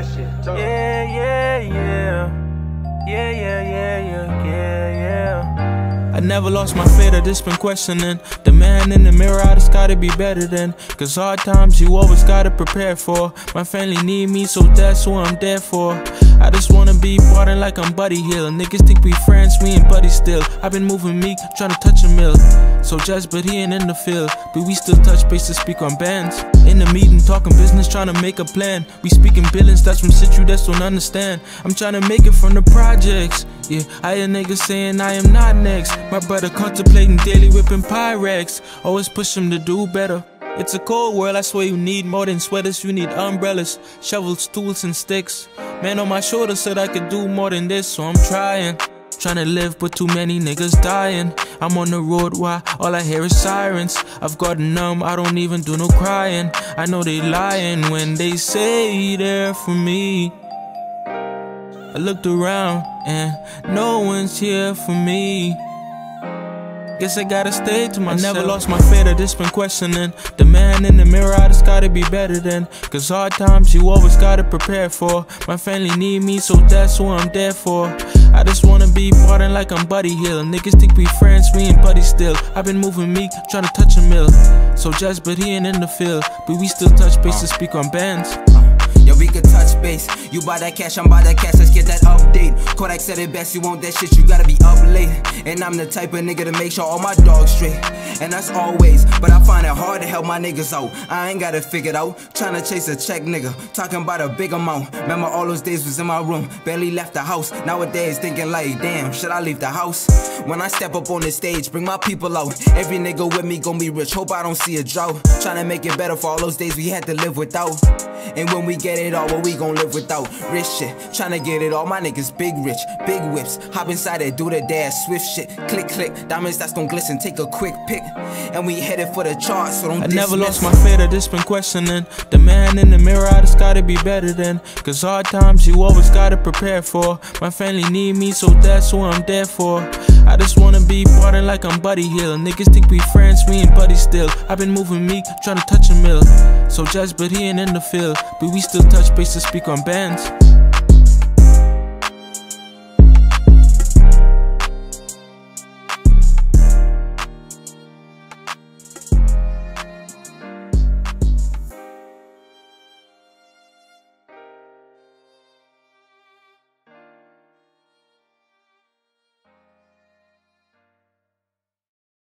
shit tough. Yeah, yeah, yeah. Yeah, yeah, yeah, yeah, yeah, yeah. I never lost my faith, I just been questioning. The man in the mirror, I just gotta be better than. Cause hard times you always gotta prepare for. My family need me, so that's what I'm there for. I just wanna be ballin' like I'm Buddy Hill. Niggas think we friends, me and Buddy still. I've been moving meek, tryna touch a mill. So just, but he ain't in the field. But we still touch base to speak on bands. In the meeting, talking business, tryna make a plan. We speaking billings, that's from shit you just don't understand. I'm tryna make it from the projects. Yeah, I hear niggas saying I am not next. My brother contemplating daily whipping Pyrex. Always push him to do better. It's a cold world, I swear you need more than sweaters. You need umbrellas, shovels, tools and sticks. Man on my shoulder said I could do more than this, so I'm trying. Tryna live, but too many niggas dying. I'm on the road, why all I hear is sirens. I've gotten numb, I don't even do no crying. I know they lying when they say they're for me. I looked around and no one's here for me. Guess I gotta stay to myself. I never lost my faith, I just been questioning. The man in the mirror, I just gotta be better than. Cause hard times you always gotta prepare for. My family need me, so that's what I'm there for. I just wanna be ballin' like I'm Buddy Hill. Niggas think we friends, me and Buddy still. I've been moving meek, tryna touch a mill. So just, but he ain't in the field. But we still touch base to speak on bands. Yeah, we could touch base. You buy that cash, I'm buy that cash, let's get that update. Kodak said it best, you want that shit, you gotta be up late. And I'm the type of nigga to make sure all my dogs straight. And that's always, but I find it hard to help my niggas out. I ain't got it figured out, tryna chase a check nigga, talking about a big amount. Remember all those days was in my room, barely left the house. Nowadays thinking like, damn, should I leave the house? When I step up on the stage, bring my people out. Every nigga with me gon' be rich, hope I don't see a drought. Tryna make it better for all those days we had to live without. And when we get it all, what we gon' live without? Rich shit, tryna get it all, my niggas big rich, big whips. Hop inside it, do the dash, swift shit. Click, click, diamonds that's gon' glisten, take a quick pick. And we headed for the charts, so don't dismiss. I never lost my faith, I just been questioning. The man in the mirror, I just gotta be better than. Cause hard times you always gotta prepare for. My family need me, so that's what I'm there for. I just wanna be ballin' like I'm Buddy Hill. Niggas think we friends, me and Buddy still. I've been moving meek, tryna touch a mill. So just, but he ain't in the field. But we still touch base to speak on bands.